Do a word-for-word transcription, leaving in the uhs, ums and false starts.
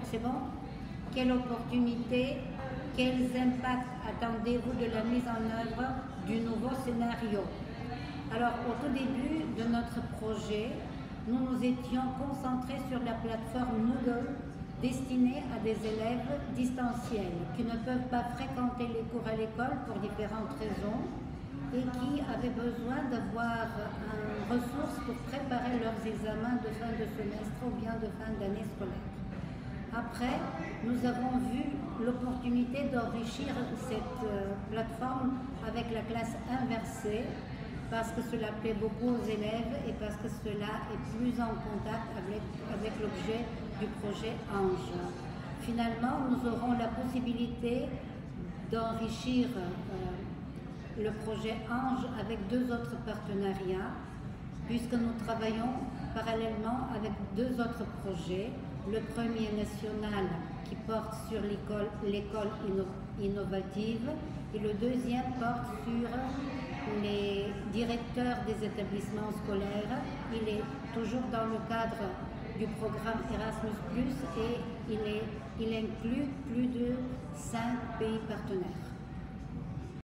c'est bon? Quelle opportunité, quels impacts attendez-vous de la mise en œuvre du nouveau scénario? Alors, au tout début de notre projet, nous nous étions concentrés sur la plateforme Moodle destinée à des élèves distanciels qui ne peuvent pas fréquenter les cours à l'école pour différentes raisons et qui avaient besoin d'avoir une ressource pour préparer leurs examens de fin de semestre ou bien de fin d'année scolaire. Après, nous avons vu l'opportunité d'enrichir cette euh, plateforme avec la classe inversée parce que cela plaît beaucoup aux élèves et parce que cela est plus en contact avec, avec l'objet du projet Ange. Finalement, nous aurons la possibilité d'enrichir euh, le projet Ange avec deux autres partenariats, puisque nous travaillons parallèlement avec deux autres projets. Le premier national qui porte sur l'école inno innovative et le deuxième porte sur les directeurs des établissements scolaires. Il est toujours dans le cadre du programme Erasmus plus, et il, est, il inclut plus de cinq pays partenaires.